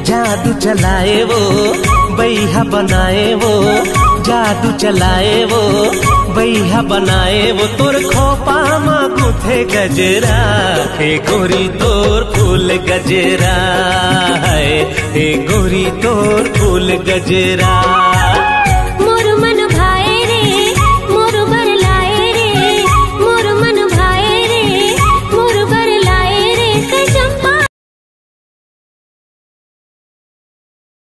जादू चलाए वो बैहा बनाए वो, जादू चलाए वो बैहा बनाए वो। तोर खोपा मा गुथे गजरा, हे गोरी तोर फूल गजरा है, हे गोरी तोर फूल गजरा।